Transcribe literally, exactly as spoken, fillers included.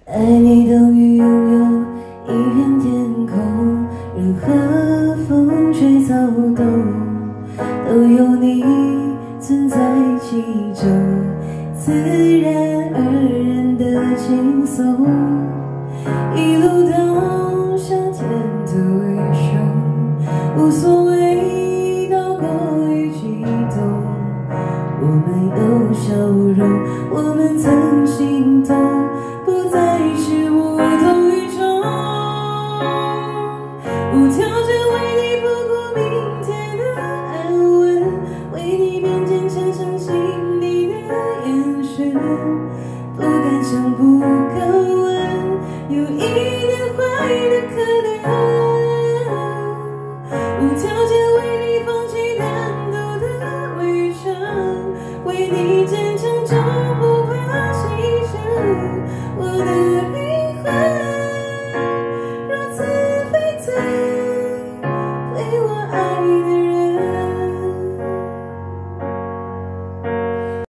爱你等于拥有一片天空，任何风吹草动都有你存在其中，自然而然的轻松，一路到夏天的尾声，无所谓高过于激动。我们有笑容，我们曾心动，不再是无动于衷。无条件为你不顾明天的安稳，为你变坚强，相信你的眼神，不敢想，不敢问，有一点坏的可能。